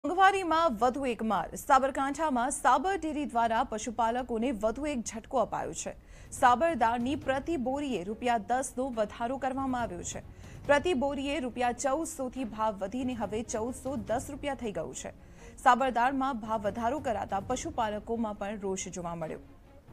મોંઘવારીમાં વધુ એક માર સાબરકાંઠામાં સાબર ડેરી દ્વારા પશુપાલકોને વધુ એક ઝટકો અપાયો છે। સાબર દાળની પ્રતિ બોરીએ ₹10નો વધારો કરવામાં આવ્યો છે। પ્રતિ બોરીએ ₹1400થી ભાવ વધીને હવે ₹1410 થઈ ગયું છે। સાબર દાળમાં ભાવ વધારો કરાતા પશુપાલકોમાં પણ રોષ જોવા મળ્યો।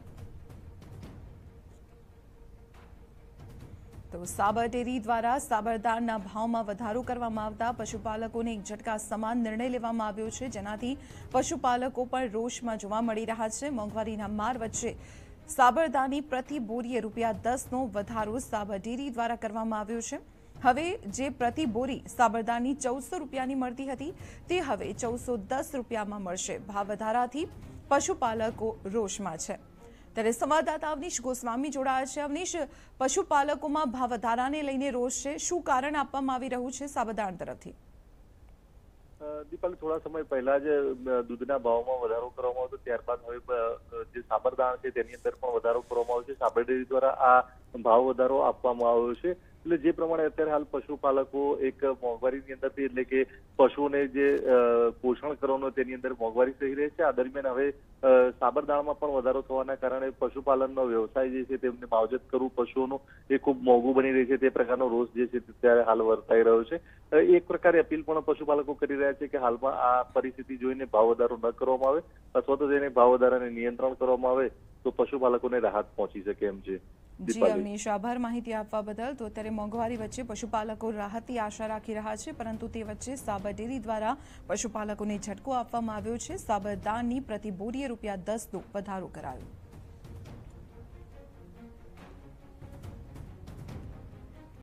તો સાબર ડેરી દ્વારા સાબરદાળના ભાવમાં વધારો કરવામાં આવતા પશુપાલકોને એક ઝટકા સમાન નિર્ણય લેવામાં આવ્યો છે, જેનાથી પશુપાલકો પણ રોષમાં જોવા મળી રહ્યા છે। મોંઘવારીના માર વચ્ચે સાબરદાળની પ્રતિ બોરીએ ₹10નો વધારો સાબર ડેરી દ્વારા કરવામાં આવ્યો છે। હવે જે પ્રતિ બોરી સાબરદાળની ₹1400ની મળતી હતી તે હવે ₹1410માં મળશે। ભાવ વધારાથી પશુપાલકો રોષમાં છે। ત્યારે સંવાદદાતા અવનીશ ગોસ્વામી જોડાયા છે। અવનીશ, પશુપાલકોમાં ભાવ વધારાને લઈને રોષ છે, શું કારણ આપવામાં આવી રહ્યું છે સાબરદાળ તરફથી? દીપાલી, થોડા સમય પહેલા જ દૂધના ભાવમાં વધારો કરવામાં આવ્યો, ત્યારબાદ હવે જે સાબરદાળ છે તેની અંદર પણ વધારો કરવામાં આવ્યો છે। સાબર ડેરી દ્વારા આ ભાવ વધારો આપવામાં આવ્યો છે। એટલે જે પ્રમાણે અત્યારે હાલ પશુપાલકો એક મોંઘવારીની અંદરથી, એટલે કે પશુઓને જે પોષણ કરવાનું તેની અંદર મોંઘવારી થઈ રહી છે। આ દરમિયાન હવે સાબરદાળમાં પણ વધારો થવાના કારણે પશુપાલનનો વ્યવસાય જે છે તેમને માવજત કરવું પશુઓનું એ ખૂબ મોંઘું બની રહી છે। તે પ્રકારનો રોષ જે છે ત્યારે હાલ વર્તાઈ રહ્યો છે। એક પ્રકારે અપીલ પણ પશુપાલકો કરી રહ્યા છે કે હાલમાં આ પરિસ્થિતિ જોઈને ભાવ વધારો ન કરવામાં આવે અથવા તો તેને ભાવ વધારાને નિયંત્રણ કરવામાં આવે તો પશુપાલકોને રાહત પહોંચી શકે એમ છે। જી અવનીશ, આભાર માહિતી આપવા બદલ। તો અત્યારે મોંઘવારી વચ્ચે પશુપાલકો રાહતની આશા રાખી રહ્યા છે, પરંતુ તે વચ્ચે સાબર ડેરી દ્વારા પશુપાલકોને ઝટકો આપવામાં આવ્યો છે। સાબરદાળની પ્રતિ બોરીએ ₹10નો વધારો કરાયો।